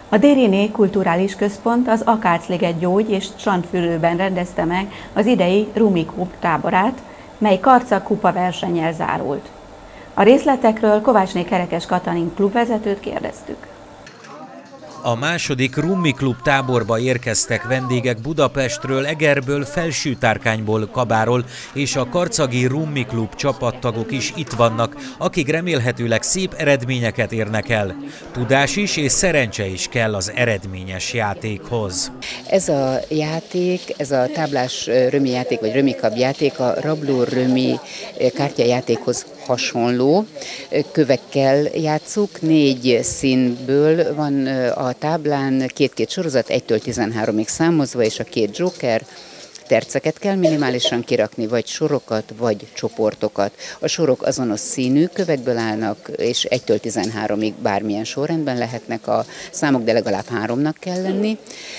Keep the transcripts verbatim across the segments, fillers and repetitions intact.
A Dériné Kulturális Központ az Akácliget gyógy- és strandfürdőben rendezte meg az idei Rumi Klub táborát, mely Karcag kupa versennyel zárult. A részletekről Kovácsné Kerekes Katalin klubvezetőt kérdeztük. A második Rumi Klub táborba érkeztek vendégek Budapestről, Egerből, Felső-Tárkányból, Kabáról, és a karcagi Rumi Klub csapattagok is itt vannak, akik remélhetőleg szép eredményeket érnek el. Tudás is és szerencse is kell az eredményes játékhoz. Ez a játék, ez a táblás römi játék, vagy römikab játék a rabló römi kártyajátékhoz hasonló. Kövekkel játszuk, négy színből van a táblán, két-két sorozat, egytől tizenháromig számozva, és a két joker. Terceket kell minimálisan kirakni, vagy sorokat, vagy csoportokat. A sorok azonos színű kövekből állnak, és egytől tizenháromig bármilyen sorrendben lehetnek a számok, de legalább háromnak kell lenni.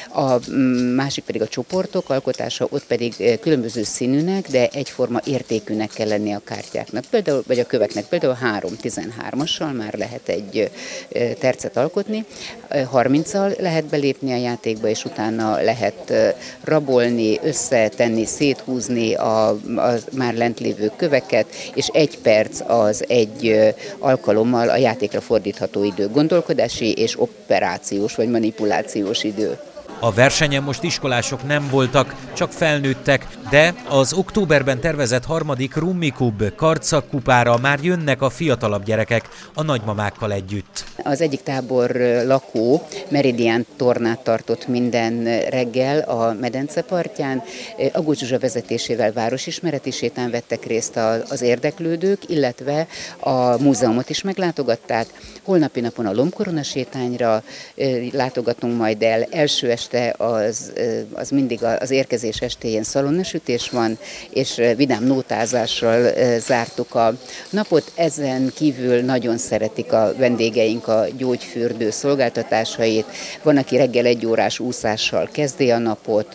A másik pedig a csoportok alkotása, ott pedig különböző színűnek, de egyforma értékűnek kell lenni a kártyáknak, például, vagy a köveknek. Például három tizenhármassal már lehet egy tercet alkotni, harminccal lehet belépni a játékba, és utána lehet rabolni, össze tenni, széthúzni a, a már lent lévő köveket, és egy perc az egy alkalommal a játékra fordítható idő, gondolkodási és operációs vagy manipulációs idő. A versenyen most iskolások nem voltak, csak felnőttek, de az októberben tervezett harmadik Rumi Klub Karcag kupára már jönnek a fiatalabb gyerekek a nagymamákkal együtt. Az egyik tábor lakó Meridian tornát tartott minden reggel a medence partján. Aggócs Zsuzsa vezetésével városismereti sétán vettek részt az érdeklődők, illetve a múzeumot is meglátogatták. Holnapi napon a Lombkorona sétányra látogatunk majd el. Első este az, az mindig az érkezés estéjén szalonnasütés van, és vidám nótázással zártuk a napot. Ezen kívül nagyon szeretik a vendégeink a gyógyfürdő szolgáltatásait. Van, aki reggel egy órás úszással kezdi a napot,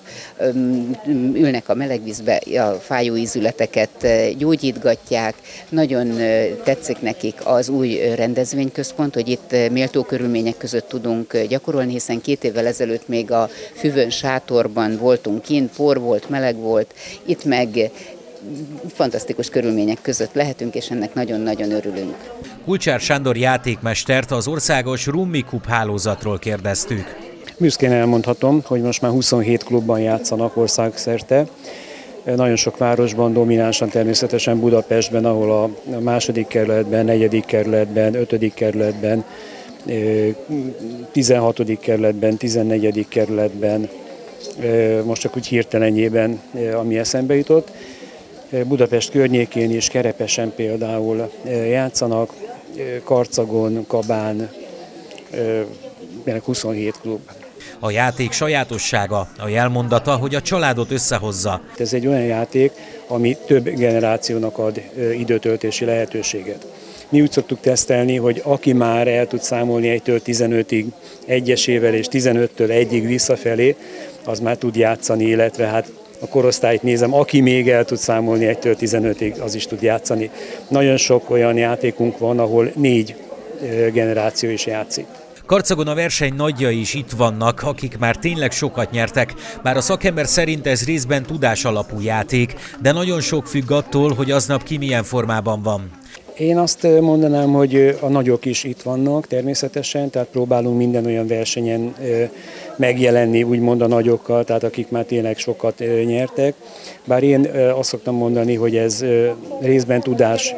ülnek a melegvízbe, a fájó ízületeket gyógyítgatják. Nagyon tetszik nekik az új rendezvényközpont, hogy itt méltó körülmények között tudunk gyakorolni, hiszen két évvel ezelőtt még a füvön sátorban voltunk kint, por volt, meleg volt, itt meg fantasztikus körülmények között lehetünk, és ennek nagyon-nagyon örülünk. Kulcsár Sándor játékmestert az országos Rumi Klub hálózatról kérdeztük. Büszkén elmondhatom, hogy most már huszonhét klubban játszanak országszerte. Nagyon sok városban, dominánsan természetesen Budapestben, ahol a második kerületben, negyedik kerületben, ötödik kerületben, tizenhatodik kerületben, tizennegyedik kerületben, most csak úgy hirtelenjében, ami eszembe jutott. Budapest környékén is, Kerepesen például játszanak, Karcagon, Kabán, huszonhét klub. A játék sajátossága, a jelmondata, hogy a családot összehozza. Ez egy olyan játék, ami több generációnak ad időtöltési lehetőséget. Mi úgy szoktuk tesztelni, hogy aki már el tud számolni egytől tizenötig egyesével és tizenöttől egyig visszafelé, az már tud játszani, illetve hát a korosztályt nézem, aki még el tud számolni egytől tizenötig, az is tud játszani. Nagyon sok olyan játékunk van, ahol négy generáció is játszik. Karcagon a verseny nagyjai is itt vannak, akik már tényleg sokat nyertek, bár a szakember szerint ez részben tudás alapú játék, de nagyon sok függ attól, hogy aznap ki milyen formában van. Én azt mondanám, hogy a nagyok is itt vannak természetesen, tehát próbálunk minden olyan versenyen megjelenni, úgymond a nagyokkal, tehát akik már tényleg sokat nyertek. Bár én azt szoktam mondani, hogy ez részben tudás,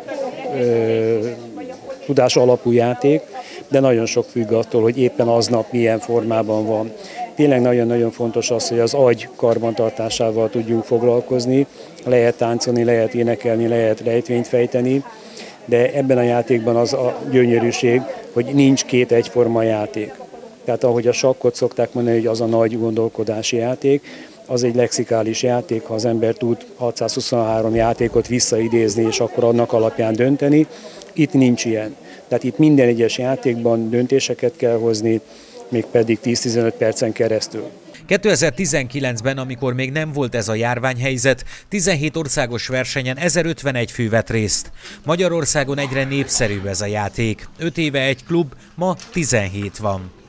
tudás alapú játék, de nagyon sok függ attól, hogy éppen aznap milyen formában van. Tényleg nagyon-nagyon fontos az, hogy az agy karbantartásával tudjunk foglalkozni, lehet táncolni, lehet énekelni, lehet rejtvényt fejteni, de ebben a játékban az a gyönyörűség, hogy nincs két egyforma játék. Tehát ahogy a sakkot szokták mondani, hogy az a nagy gondolkodási játék, az egy lexikális játék, ha az ember tud hatszázhuszonhárom játékot visszaidézni, és akkor annak alapján dönteni. Itt nincs ilyen. Tehát itt minden egyes játékban döntéseket kell hozni, mégpedig tíz-tizenöt percen keresztül. kétezer-tizenkilencben, amikor még nem volt ez a járványhelyzet, tizenhét országos versenyen ezerötvenegy fő vett részt. Magyarországon egyre népszerűbb ez a játék. öt éve egy klub, ma tizenhét van.